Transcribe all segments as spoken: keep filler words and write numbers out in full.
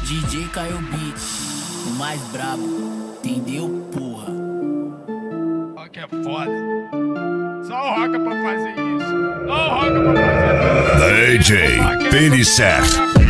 D J Caio Beat, o mais brabo, entendeu, porra? Rock é foda. Só o Roca pra fazer isso. Só o Roca pra fazer isso. D J Penisser.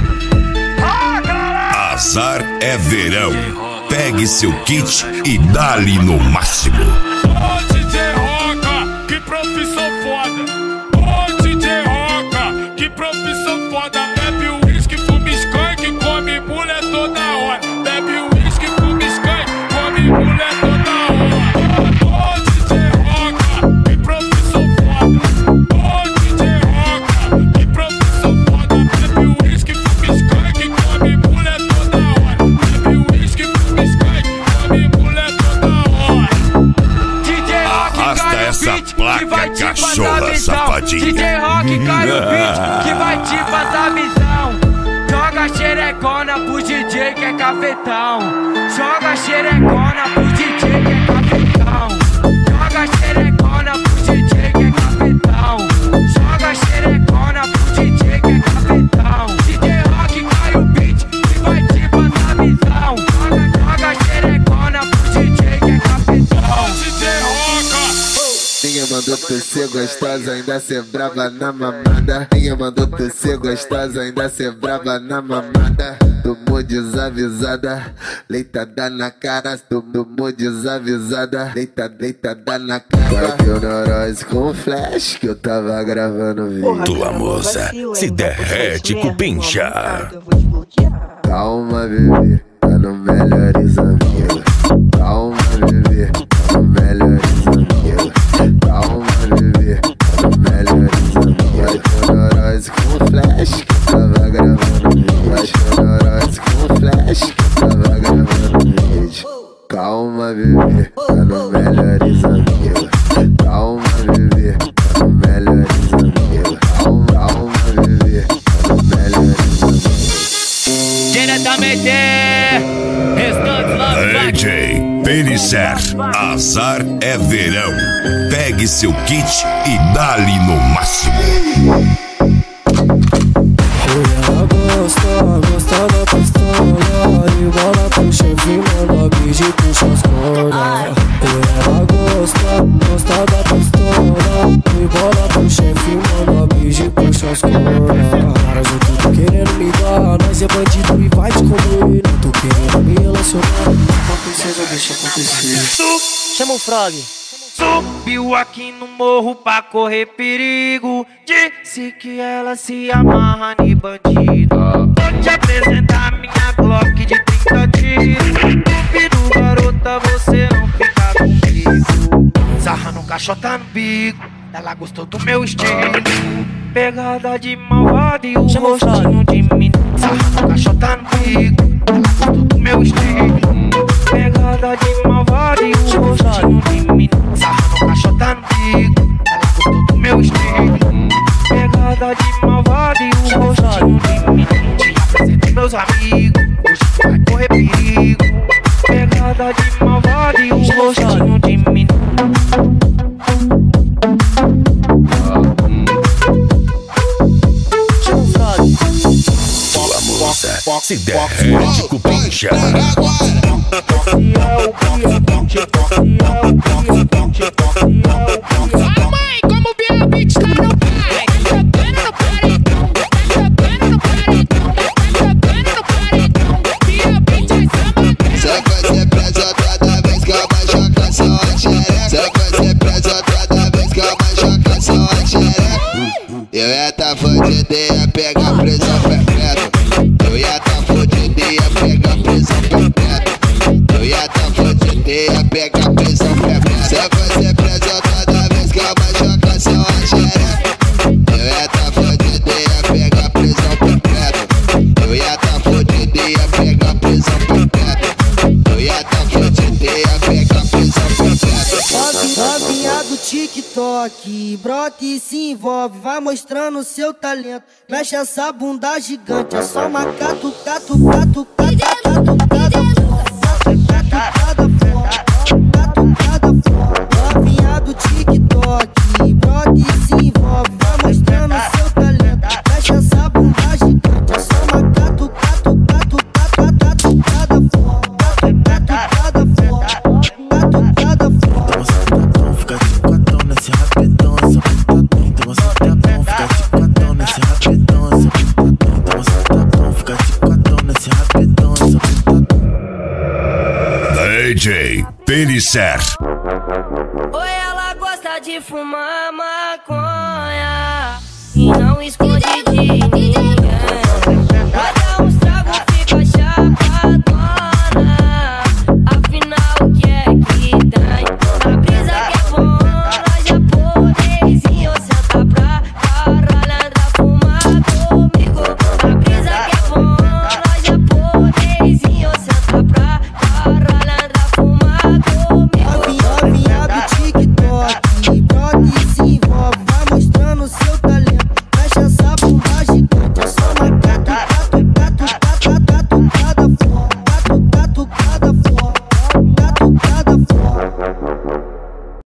Azar é verão. Pegue seu kit e dá-lhe no máximo. Ô D J Roca, que profissão foda. Ô D J Roca, que profissão foda. Bebe o uísque, fuma skunk, come mulher toda hora. Bebe o uísque, fuma skunk, come mulher toda hora. Ô D J Roca, que profissão foda. Ô D J Roca, que profissão foda. Bebe o uísque, fuma skunk, come mulher toda hora. Bebe o uísque, fuma skunk, come mulher toda hora. Arrasta essa placa, cachorra safadinha. D J Rock cai o beat que vai te passar visão. Joga xerecona pro D J que é cafetão. Joga xerecona pro D J que é cafetão. Joga xerecona pro D J que é cafetão. Joga xerecona pro D J que é cafetão. D J Rock cai o beat que vai te passar visão. Joga, joga xerecona pro D J que é cafetão. D J Roca. Ninguém mandou tu ser gostosa, ainda ser brava na mamada. Ninguém mandou tu ser gostosa, ainda ser brava na mamada. Tomou desavisada, leitada na cara. Tomou desavisada, leita, leitada na cara. Bateu neurose com flash que eu tava gravando vídeo. Tua moça se derrete com pincha. Calma, bebê, tá no melhores amigos. Calma, bebê, tá no melhores amigos. Calma, bebê, tá no melhores amigos. Bateu neurose com flash que eu tava gravando vídeo. Bateu neurose com flash que eu tava gravando vídeo. Calma, bebê, tá no melhores amigos. Calma, bebê, tá no melhores amigos. Calma, calma, bebê, tá no melhores amigos. Diretamente, restantes lá D J Penisser. Azar é verão. Pegue seu kit e dá-lhe no máximo. Ela gosta, gosta da pistola. E bola pro chefe, manda beijo, puxa as cordas. Ela gosta, gosta da pistola. E bola pro chefe, manda beijo, puxa as cordas. Mas eu tô querendo me dar, nós é bandido e vai te comer. Não tô querendo me relacionar. Princesa, deixa acontecer. Chama o Frog. Subiu aqui no morro pra correr perigo. Disse que ela se amarra em bandido. Vou te apresentar minha Glock de trinta tiros. Duvido, garota, você não fica comigo. Sarra no caixota no bico, ela gostou do meu estilo. Pegada de malvado e o Chama o rostinho de menino. Sarra no caixota no bico, ela gostou do meu estilo. Pegada de malvado e o rostinho de menino. Sarra no caixota no bico, ela gostou do meu estilo. Pegada de malvado e o rostinho de menino. Te apresentei meus amigos, hoje tu vai correr perigo. Pegada de malvado e o rostinho de menino. Tua moça se derrete com pincha. Ó mãe, como o Bia Beat tá no pai. Jogando no paredão, jogando no paredão, jogando no paredão. Bia Beat é samba. Só você presa toda vez que eu baixo a canção a xereca. Só você presa toda vez que eu baixo a canção a xereca. Eu ia tá fudido e ia pegar prisão perpétua. Eu ia tá fudido e ia pegar prisão perpétua. Eu ia tá fudido e ia pegar prisão perpétua. Só você presa toda vez que eu baixo a canção a xereca. Eu ia tá fudido e ia pegar prisão perpétua. Eu ia tá fudido e ia pegar prisão perpétua. Eu ia tá fudido e ia pegar prisão perpétua. Novinha do TikTok, brota e se envolve, vai mostrando seu talento. Mexe essa bunda gigante, é só uma catucada, catucada, catucada, catucada forte, catucada forte. Novinha do TikTok, brota e se envolve, vai mostrando seu talento. Mexe essa bunda gigante, é só uma catucada, catucada, Penisser. Oi, ela gosta de fumar maconha e não esconde de ninguém.